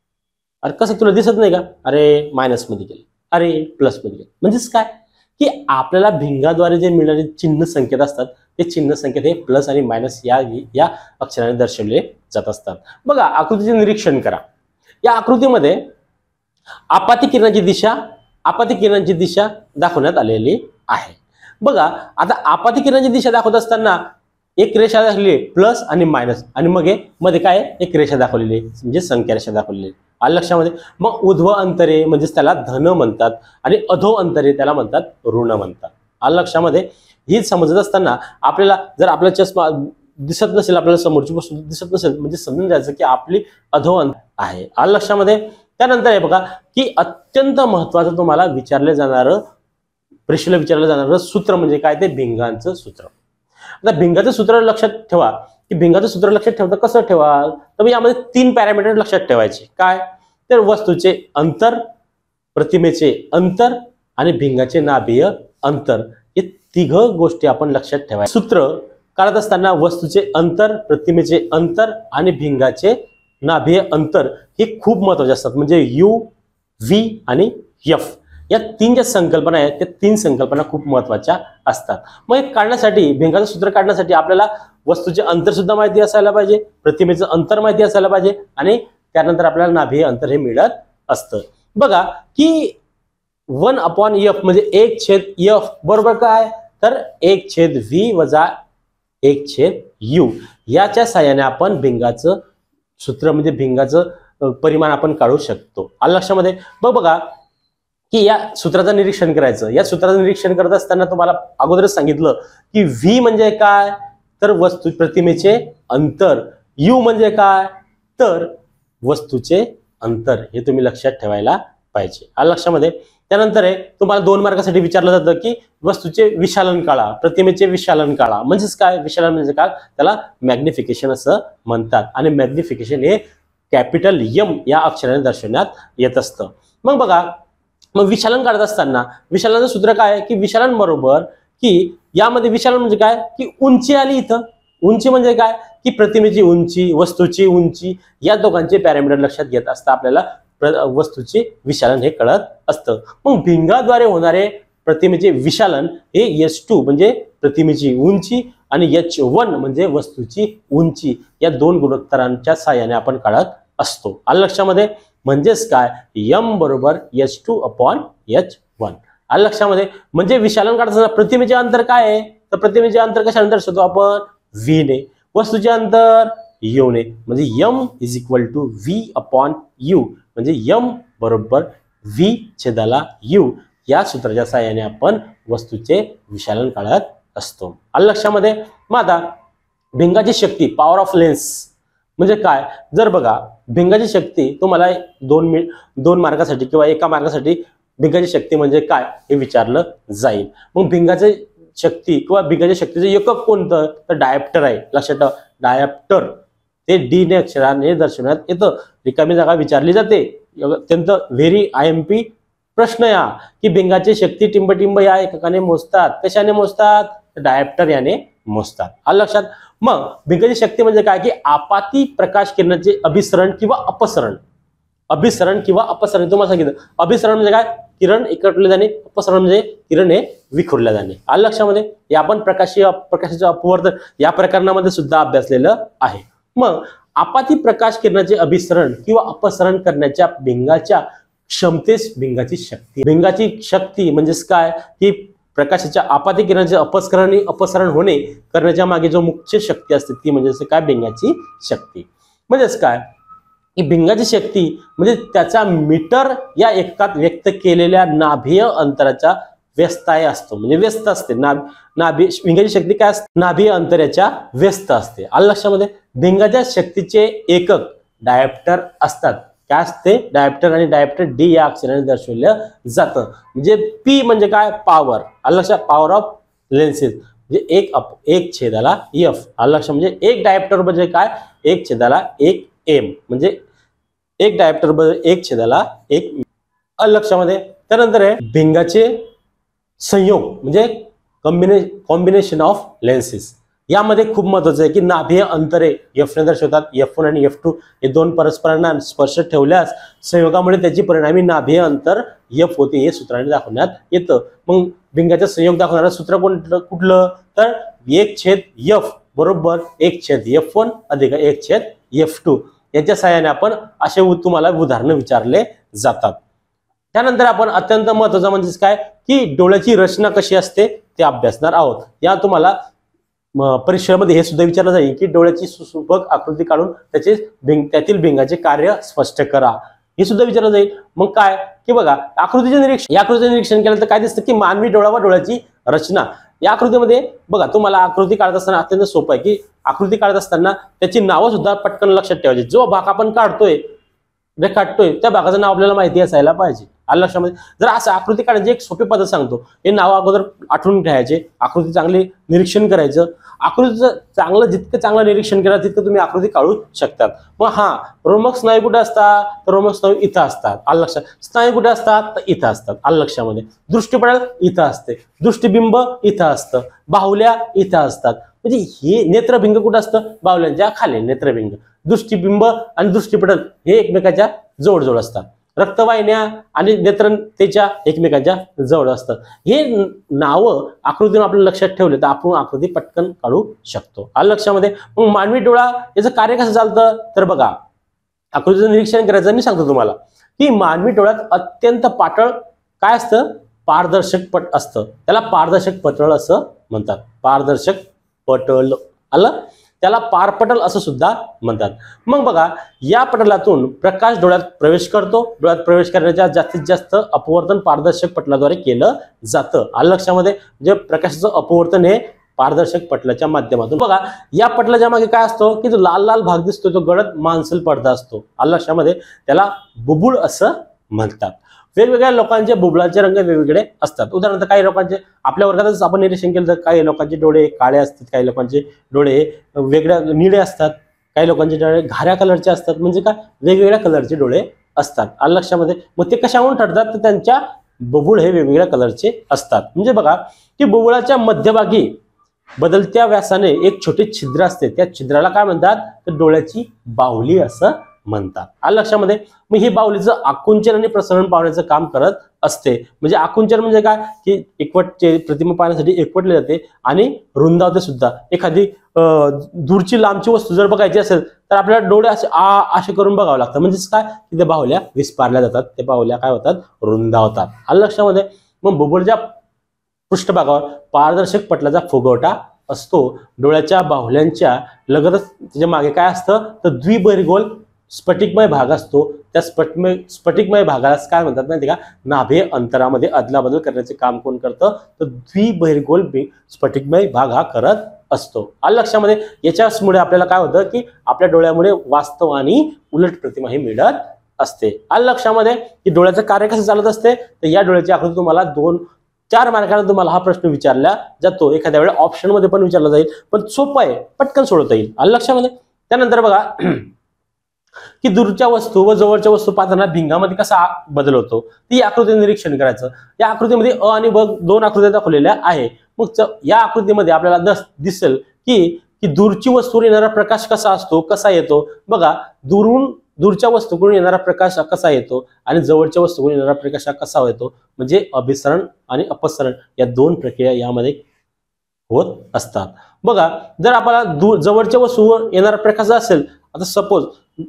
अरे कसं तुला दिसत नाही का, अरे मायनस मध्ये गेलं, अरे प्लस मध्ये गेलं. म्हणजेच काय की आपल्याला भिंगाद्वारे जे मिळणारे चिन्ह संकेत असतात ते चिन्ह संकेत हे प्लस आणि मायनस या या अक्षराने दर्शवले जात असतात. बघा, आकृतीचे निरीक्षण करा. या आकृतीमध्ये आपाती किरणाची दिशा आपाती किरणाची दिशा दाखवण्यात आलेली आहे. बघा, आता आपाती किरणाची दिशा दाखवत असताना एक रेषा दाखवली प्लस आणि मायनस आणि मग मध्ये काय एक रेषा दाखवलेली म्हणजे संख्या रेषा दाखवलेली. आलं लक्षामध्ये? मग उध्व अंतरे म्हणजेच त्याला धन म्हणतात आणि अधो अंतरे त्याला म्हणतात ऋण म्हणतात. आलं लक्षामध्ये? ही समजत असताना आपल्याला जर आपला चष्मा दिसत नसेल, आपल्याला समोरची वस्तू दिसत नसेल, म्हणजे समजून जायचं की आपली अधो अंतर आहे. आलं लक्षामध्ये? त्यानंतर आहे बघा की अत्यंत महत्वाचं तुम्हाला विचारलं जाणारं परीक्षेला विचारलं जाणारं सूत्र म्हणजे काय, ते भिंगांचं सूत्र. आता भिंगाचं सूत्र लक्षात ठेवा की भिंगाचं सूत्र लक्षात ठेवता कसं ठेवाल, तर मी यामध्ये तीन पॅरामीटर लक्षात ठेवायचे. काय तर वस्तूचे अंतर, प्रतिमेचे अंतर आणि भिंगाचे नाभीय अंतर, हे तिघ गोष्टी आपण लक्षात ठेवायचे. सूत्र काढत असताना वस्तूचे अंतर, प्रतिमेचे अंतर आणि भिंगाचे नाभीय अंतर हे खूप महत्त्वाचे असतात. म्हणजे यू, व्ही आणि एफ या तीन ज्या संकल्पना आहेत त्या तीन संकल्पना खूप महत्त्वाच्या असतात. मग हे काढण्यासाठी, भिंगाचं सूत्र काढण्यासाठी आपल्याला वस्तूचे अंतर सुद्धा माहिती असायला पाहिजे, प्रतिमेचं अंतर माहिती असायला पाहिजे आणि त्यानंतर आपल्याला नाभीय अंतर हे मिळत असतं. बघा की वन अपॉन एफ म्हणजे एक छेद एफ बरोबर काय, तर एक छेद व्ही वजा एक छेद यू याच्या साहाय्याने आपण भिंगाचं सूत्र म्हणजे भिंगाचं परिमाण आपण काढू शकतो. आलं लक्षामध्ये. बघ बघा की या सूत्राचं निरीक्षण करायचं. या सूत्राचं निरीक्षण करत असताना तुम्हाला अगोदरच सांगितलं की व्ही म्हणजे काय, तर वस्तू प्रतिमेचे अंतर, यू म्हणजे काय तर वस्तूचे अंतर, हे तुम्ही लक्षात ठेवायला पाहिजे. आलं लक्षामध्ये. त्यानंतर आहे तुम्हाला दोन मार्कासाठी विचारलं जातं की वस्तूचे विशालन काढा, प्रतिमेचे विशालन काढा. म्हणजेच काय, विशालन म्हणजे काय, त्याला मॅग्निफिकेशन असं म्हणतात आणि मॅग्निफिकेशन हे कॅपिटल एम या अक्षराने दर्शवण्यात येत असतं. मग बघा, मग विशालन काढत असताना विशालनाचं सूत्र काय आहे की विशालन बरोबर की यामध्ये विशालन म्हणजे काय की उंची आली इथं. उंची म्हणजे काय की प्रतिमेची उंची, वस्तूची उंची या दोघांचे पॅरामीटर लक्षात घेत असता आपल्याला वस्तूचे विशालन हे कळत असतं. मग भिंगाद्वारे होणारे प्रतिमेचे विशालन हे एच टू म्हणजे प्रतिमेची उंची आणि एच वन म्हणजे वस्तूची उंची या दोन गुणोत्तरांच्या साहाय्याने आपण काढत असतो. आलं लक्षामध्ये. म्हणजेच काय, एम बरोबर H two upon H one. आलं लक्षामध्ये. म्हणजे विशालन काढताना प्रतिमेचे अंतर काय आहे, तर प्रतिमेचे अंतर कशाने दर्शवतो आपण, व्ही ने. वस्तूचे अंतर यू ने. म्हणजे M is equal to V upon U. म्हणजे एम बरोबर व्ही छेदाला यू या सूत्राच्या साहाय्याने आपण वस्तूचे विशालन काढत असतो. आलं लक्षामध्ये. मग आता भिंगाची शक्ती, पॉवर ऑफ लेन्स म्हणजे काय, जर बघा भिंगाची शक्ती तुम्हाला दोन मिनिट दोन मार्कासाठी किंवा एका मार्कासाठी भिंगाची शक्ती म्हणजे काय हे विचारलं जाईल. मग भिंगाची शक्ती किंवा भिंगाच्या शक्तीचं एकक कोणतं, तर डायप्टर आहे. लक्षात ठेवा, डायप्टर ते डी ने अक्षराने दर्शवण्यात येतं. रिकामी जागा विचारली जाते. अत्यंत व्हेरी आय एम पी प्रश्न या की भिंगाची शक्ती टिंबटिंब या एककाने मोजतात. कशाने मोजतात, डायप्टर याने मोजतात. आलं लक्षात. मग भिंगाची शक्ती म्हणजे काय की आपाती प्रकाश किरणाचे अभिसरण किंवा अपसरण. अभिसरण किंवा अपसरण तुम्हाला सांगितलं. अभिसरण म्हणजे काय, किरण एकवटले जाणे, अपसरण म्हणजे किरण हे विखुरले जाणे. आलं लक्षामध्ये. हे आपण प्रकाशीय प्रकाशाचे अपवर्तन या प्रकरणामध्ये सुद्धा अभ्यासलेलं आहे. मग आपाती प्रकाश किरणाचे अभिसरण किंवा अपसरण करण्याच्या भिंगाच्या क्षमतेस भिंगाची शक्ती. भिंगाची शक्ती म्हणजेच काय की प्रकाशाच्या आपाती किरणाचे अपस्करण अपसरण होणे करण्याच्या मागे जो मुख्य शक्ती असते ती म्हणजे काय, भिंगाची शक्ती. म्हणजेच काय की भिंगाची शक्ती म्हणजे त्याचा मीटर या एककात व्यक्त केलेल्या नाभीय अंतराचा व्यस्तय असतो. म्हणजे व्यस्त असते. ना नाभी भिंगाची शक्ती काय असते, नाभीय अंतराच्या व्यस्त असते. आलं लक्षामध्ये. भिंगाच्या शक्तीचे एकक डायप्टर असतात. काय असते, डायप्टर आणि डायप्टर डी या अक्षराने दर्शवलं जातं. म्हणजे पी म्हणजे काय, पॉवर. आलं लक्षात. पॉवर ऑफ लेन्सेस म्हणजे एक अप एक छेदाला एफ. आलं लक्षात. म्हणजे एक डायप्टर म्हणजे काय, एक छेदाला एक एम. म्हणजे एक डायप्टर म्हणजे एक छेदाला एक. आलं लक्षामध्ये. त्यानंतर आहे भिंगाचे संयोग म्हणजे कॉम्बिने कॉम्बिनेशन ऑफ लेन्सेस. यामध्ये खूप महत्वाचं आहे की नाभीय अंतरे एफ ने दर्शवतात. एफ वन आणि एफ टू हे दोन परस्परांना स्पर्श ठेवल्यास संयोगामुळे त्याची परिणामी नाभीय अंतर एफ होते हे सूत्राने दाखवण्यात येतं. मग भिंगाचे संयोग दाखवणारं सूत्र कोणतं कुठलं, तर एक छेद एफ बरोबर एक छेद एफ वन अधिक एक छेद एफ टू याच्या सहाय्याने आपण असे तुम्हाला उदाहरणं विचारले जातात. त्यानंतर आपण अत्यंत महत्वाचं म्हणजेच काय की डोळ्याची रचना कशी असते ते अभ्यासणार आहोत. या तुम्हाला परीक्षेमध्ये हे सुद्धा विचारलं जाईल की डोळ्याची सुबक आकृती काढून त्याचे भिंग त्यातील भिंगाचे कार्य स्पष्ट करा. हे सुद्धा विचारलं जाईल. मग काय की बघा आकृतीचे निरीक्षण, या आकृतीचे निरीक्षण केलं तर काय दिसतं की मानवी डोळा व डोळ्याची रचना. या आकृतीमध्ये बघा तुम्हाला आकृती काढत असताना अत्यंत सोपं आहे की आकृती काढत असताना त्याची नावं सुद्धा पटकन लक्षात ठेवायची. जो भाग आपण काढतोय रेखाटतोय त्या भागाचं नाव आपल्याला माहिती असायला पाहिजे. आलं लक्षामध्ये? जर असं आकृती काढायची एक सोपी पद्धत सांगतो, हे नाव अगोदर आठवून ठेवायचे, आकृती चांगली निरीक्षण करायचं, आकृतीचं चांगलं जितकं चांगलं निरीक्षण केलं तितकं तुम्ही आकृती काढू शकतात. मग हा रोमक स्नायू कुठे असतात, तर रोमक स्नायू इथं असतात, आलं लक्षात? स्नायू कुठे असतात, तर इथं असतात, आलं लक्षामध्ये? दृष्टिपटल इथं असते, दृष्टिबिंब इथं असतं, बाहुल्या इथं असतात. म्हणजे हे नेत्रभिंग कुठं असतं, बाहुल्यांच्या खाली नेत्रभिंग. दृष्टिबिंब आणि दृष्टिपटल हे एकमेकाच्या जवळजवळ असतात. रक्तवाहिन्या आणि नेत्र त्याच्या एकमेकांच्या जवळ असतात. हे नावं आकृतीने आपल्या लक्षात ठेवले तर आपण आकृती पटकन काढू शकतो, आलं लक्षामध्ये? मग मानवी डोळा याचं कार्य कसं चालतं, तर बघा आकृतीचं निरीक्षण करायचं. मी सांगतो तुम्हाला की मानवी डोळ्यात अत्यंत पातळ काय असतं, पारदर्शक पट असतं, त्याला पारदर्शक पटल असं म्हणतात. पारदर्शक पटल, आलं? त्याला पारपटल असं सुद्धा म्हणतात. मग बघा या पटलातून प्रकाश डोळ्यात प्रवेश करतो, डोळ्यात प्रवेश करण्याच्या जास्तीत जास्त अपवर्तन पारदर्शक पटलाद्वारे केलं जातं, आलं लक्षामध्ये? म्हणजे प्रकाशाचं अपवर्तन हे पारदर्शक पटलाच्या माध्यमातून. बघा या पटलाच्या मागे काय असतो की जो लाल लाल भाग दिसतो तो गडद मांसल पडदा असतो, आलं लक्षामध्ये? त्याला बुबुळ असं म्हणतात. वेगवेगळ्या लोकांचे बुबुळाचे रंग वेगवेगळे असतात. उदाहरणार्थ काही लोकांचे आपल्या वर्गातच आपण निरीक्षण केलं तर काही लोकांचे डोळे काळे असतात, काही लोकांचे डोळे वेगळ्या निळे असतात, काही लोकांचे डोळे घाऱ्या कलरचे असतात. म्हणजे काय वेगवेगळ्या कलरचे डोळे असतात, आलं लक्षामध्ये? मग ते कशावरून ठरतात तर त्यांच्या बुबुळ हे वेगवेगळ्या कलरचे असतात. म्हणजे बघा की बुबुळाच्या मध्यभागी बदलत्या व्यासाने एक छोटे छिद्र असते, त्या छिद्राला काय म्हणतात तर डोळ्याची बाहुली असं म्हणतात, आलं लक्षामध्ये? मग ही बाहुलीचं आकुंचन आणि प्रसरण पावण्याचं काम करत असते. म्हणजे आकुंचन म्हणजे काय की एकवटचे प्रतिमा पाहण्यासाठी एकवटले जाते आणि रुंदावते सुद्धा. एखादी दूरची लांबची वस्तू जर बघायची असेल तर आपल्याला डोळे असे आ असे करून बघावं लागतं. म्हणजेच काय की त्या बाहुल्या विस्पारल्या जातात, त्या बाहुल्या काय होतात रुंदावतात, आलं लक्षामध्ये? मग बुबुळच्या पृष्ठभागावर पारदर्शक पटलाचा फुगवटा असतो. डोळ्याच्या बाहुल्यांच्या लगतच त्याच्या मागे काय असतं तर द्विबहिर्गोल स्फटिकमय भाग असतो. त्या स्फटिकमय स्फटिकमय भागाला काय म्हणतात माहिती का, नाभे अंतरामध्ये अदलाबदल करण्याचे काम कोण करतं तर द्विबहिर्गोल स्फटिकमय भाग हा करत असतो, आलं लक्षामध्ये? याच्यामुळे आपल्याला काय होतं की आपल्या डोळ्यामुळे वास्तव आणि उलट प्रतिमा ही मिळत असते, आलं लक्षामध्ये? की डोळ्याचं कार्य कसं चालत असते तर या डोळ्याची आकृती तुम्हाला दोन चार मार्काने तुम्हाला हा प्रश्न विचारला जातो. एखाद्या वेळेला ऑप्शन मध्ये पण विचारला जाईल, पण सोपं आहे, पटकन सोडवता येईल, आलं लक्षामध्ये? त्यानंतर बघा की दूरच्या वस्तू व जवळच्या वस्तू पाहताना भिंगामध्ये कसा बदल होतो ती आकृती निरीक्षण करायचं. या आकृतीमध्ये अ आणि ब दोन आकृत्या दाखवलेल्या आहे. मग या आकृतीमध्ये आपल्याला दिसेल की की दूरची वस्तूवर येणारा प्रकाश कसा असतो, कसा येतो. बघा दूरून दूरच्या वस्तूकडून येणारा प्रकाश कसा येतो आणि जवळच्या वस्तूकडून येणारा प्रकाश कसा येतो. म्हणजे अभिसरण आणि अपसरण या दोन प्रक्रिया यामध्ये होत असतात. बघा जर आपल्याला दूर जवळच्या वस्तूवर येणारा प्रकाश असेल, आता सपोज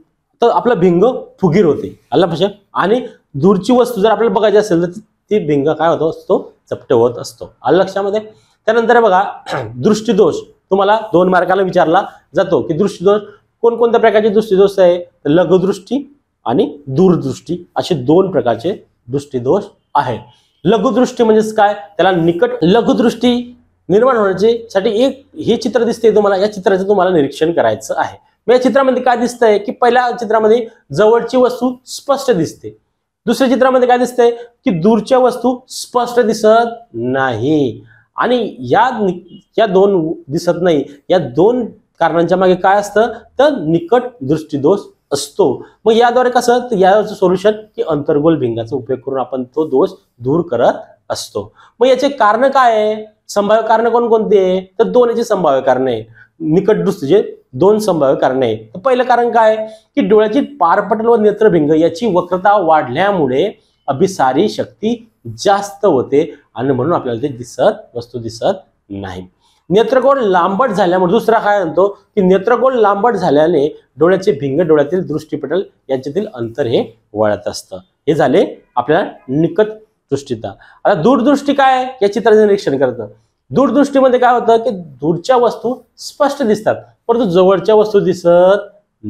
तर आपला भिंग फुगीर होते, आला पाहिजे. आणि दूरची वस्तू जर आपल्याला बघायची असेल तर ती भिंग काय होतो असतो चपटे होत असतो, आलं लक्षामध्ये? त्यानंतर बघा दृष्टिदोष तुम्हाला दोन मार्काला विचारला जातो की दृष्टिदोष कोणकोणत्या प्रकारचे दृष्टिदोष आहे तर लघुदृष्टी आणि दूरदृष्टी असे दोन प्रकारचे दृष्टिदोष आहे. लघुदृष्टी म्हणजेच काय, त्याला निकट लघुदृष्टी निर्माण होण्याचे साठी एक हे चित्र दिसते तुम्हाला, या चित्राचं तुम्हाला निरीक्षण करायचं आहे. या चित्रामध्ये काय दिसतंय की पहिल्या चित्रामध्ये जवळची वस्तू स्पष्ट दिसते, दुसऱ्या चित्रामध्ये काय दिसतंय की दूरच्या वस्तू स्पष्ट दिसत नाही. आणि या या दोन दिसत नाही या दोन कारणांच्या मागे काय असतं तर निकट दृष्टिदोष असतो. मग याद्वारे कसं तर याचं सोल्युशन की अंतर्गोल भिंगाचा उपयोग करून आपण तो दोष दूर करत असतो. मग याचे कारण काय आहे, संभाव्य कारण कोणकोणते आहे तर दोन याची संभाव्य कारणे आहे. निकट दृष्टीचे दोन संभाव्य कारणे आहे. तर पहिलं कारण काय की डोळ्याची पारपटल व नेत्रभिंग याची वक्रता वाढल्यामुळे अभिसारी शक्ती जास्त होते आणि म्हणून आपल्याला ते दिसत वस्तू दिसत नाही. नेत्रकोल लांबट झाल्यामुळे दुसरा काय म्हणतो की नेत्रकोल लांबट झाल्याने डोळ्याचे भिंग डोळ्यातील दृष्टिपटल यांच्यातील अंतर हे वळत असतं. हे झाले आपल्याला निकट दृष्टीता. आता दूरदृष्टी काय या चित्राचं निरीक्षण करतं. दूरदृष्टीमध्ये काय होतं की दूरच्या वस्तू स्पष्ट दिसतात परंतु जवळच्या वस्तू दिसत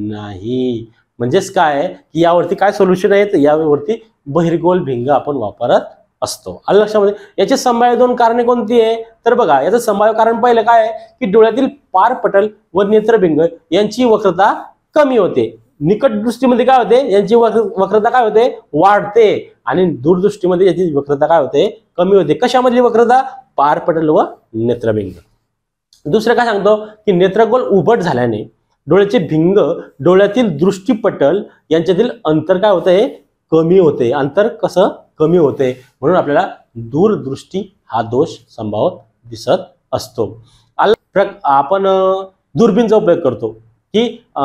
नाही. म्हणजेच काय की यावरती काय सोल्युशन आहे तर यावरती बहिर्गोल भिंग आपण वापरत असतो, आलं लक्षामध्ये? याचे संभाव्य दोन कारणे कोणती आहे तर बघा याचं संभाव्य कारण पहिलं काय आहे की डोळ्यातील पारपटल व नेत्रभिंग यांची वक्रता कमी होते. निकट दृष्टीमध्ये काय होते यांची वक्रता काय होते वाढते आणि दूरदृष्टीमध्ये याची वक्रता काय होते, कमी होते. कशामधली वक्रता, पारपटल व नेत्रभिंग. दुसरं काय सांगतो की नेत्रगोल उभट झाल्याने डोळ्याचे भिंग डोळ्यातील दृष्टीपटल यांच्यातील अंतर काय होते, कमी होते. अंतर कसं कमी होते, म्हणून आपल्याला दूरदृष्टी हा दोष संभावत दिसत असतो. आपण दुर्बीनचा उपयोग करतो की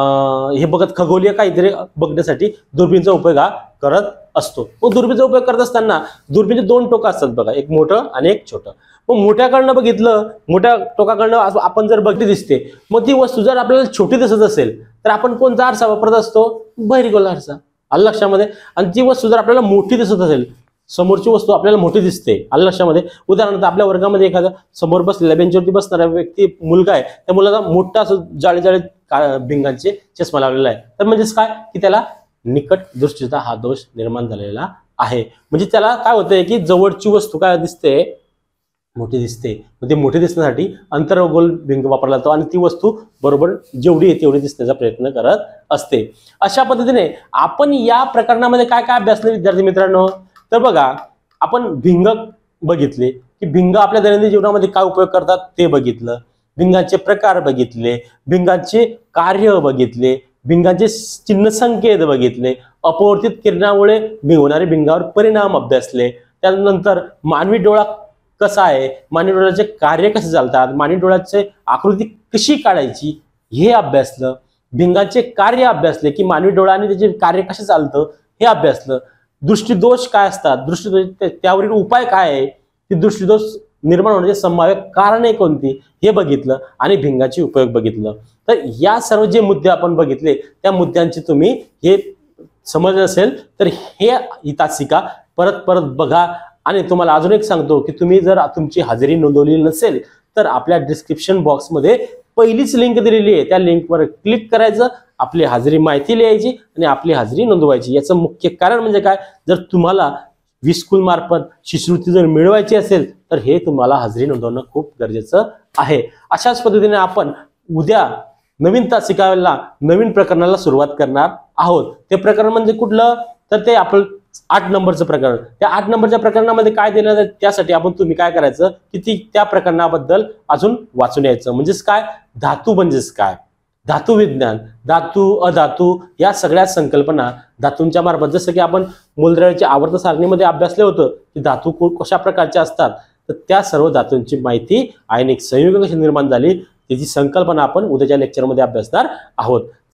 हे बघत खगोलीय काहीतरी बघण्यासाठी दुर्बीनचा उपयोग हा करत असतो. मग दुर्बीनचा उपयोग करत असताना दुर्बीनचे दोन टोकं असतात बघा, एक मोठं आणि एक छोटं. मग मोठ्याकडनं बघितलं, मोठ्या टोकाकडनं आपण जर बघती दिसते, मग ती वस्तू जर आपल्याला छोटी दिसत असेल तर आपण कोणता आरसा वापरत असतो, बहिर्गोल आरसा. आलं लक्षामध्ये. आणि ती वस्तू जर आपल्याला मोठी दिसत असेल, समोरची वस्तू आपल्याला मोठी दिसते, आलं लक्षामध्ये. उदाहरणार्थ आपल्या वर्गामध्ये एखादा समोर बसलेला बेंचवरती बसणारा व्यक्ती मुलगा आहे, त्या मुलाला मोठा असं जाळे जाळे भिंगांचे चष्मा लावलेला आहे, तर म्हणजेच काय की त्याला निकट दृष्टीचा हा दोष निर्माण झालेला आहे. म्हणजे त्याला काय होतंय की जवळची वस्तू काय दिसते, मोठी दिसते. मग ते मोठी दिसण्यासाठी अंतर्गोल भिंग वापरला जातो आणि ती वस्तू बरोबर जेवढी आहे तेवढी दिसण्याचा प्रयत्न करत असते. अशा पद्धतीने आपण या प्रकरणामध्ये काय काय अभ्यासले विद्यार्थी मित्रांनो, तर बघा आपण भिंग बघितले की भिंग आपल्या दैनंदिन जीवनामध्ये काय उपयोग करतात ते बघितलं, भिंगाचे प्रकार बघितले, भिंगाचे कार्य बघितले, भिंगाचे चिन्ह संकेत बघितले, अपवर्तित किरणामुळे होणारे भिंगावर परिणाम अभ्यासले. त्यानंतर मानवी डोळा कसा आहे, मानवी डोळ्याचे कार्य कसे चालतात, मानवी डोळ्याचे आकृती कशी काढायची हे अभ्यासलं. भिंगाचे कार्य अभ्यासले की मानवी डोळा आणि त्याचे कार्य कसे चालतं हे अभ्यासलं. दृष्टीदोष काय असतात, दृष्टीदोष त्यावरील उपाय काय आहे, ती दृष्टीदोष निर्माण होण्याची संभाव्य कारणे कोणती हे बघितलं आणि भिंगाचे उपयोग बघितलं. तर या सर्व जे मुद्दे आपण बघितले त्या मुद्द्यांची तुम्ही हे समजलं असेल तर हे ही तासिका परत परत बघा. आणि तुम्हाला अजून एक सांगतो की तुम्ही जर तुमची हजेरी नोंदवली नसेल तर आपल्या डिस्क्रिप्शन बॉक्समध्ये पहिलीच लिंक दिलेली आहे, त्या लिंकवर क्लिक करायचं, आपली हजेरी माहिती लिहायची आणि आपली हजेरी नोंदवायची. याचं मुख्य कारण म्हणजे काय, जर तुम्हाला वीस स्कूल मार्फत शिष्यवृत्ती जर मिळवायची असेल तर हे तुम्हाला हजेरी नोंदवणं खूप गरजेचं आहे. अशाच पद्धतीने आपण उद्या नवीन तासिकाला नवीन प्रकरणाला सुरुवात करणार आहोत. ते प्रकरण म्हणजे कुठलं, तर ते आपण आठ नंबरचं प्रकरण. त्या आठ नंबरच्या प्रकरणामध्ये काय देणार आहे त्यासाठी आपण तुम्ही काय करायचं की ती त्या प्रकरणाबद्दल अजून वाचून यायचं. म्हणजेच काय, धातू म्हणजेच काय, धातू विज्ञान, धातू अधातू या सगळ्या संकल्पना धातूंच्या मार्फत, जसं की आपण मूलद्रव्याच्या आवर्त सारणीमध्ये अभ्यासले होतं की धातू कशा प्रकारचे असतात, तर त्या सर्व धातूंची माहिती आयनिक संयुग कशी निर्माण झाली त्याची संकल्पना आपण उद्याच्या लेक्चरमध्ये अभ्यासणार आहोत.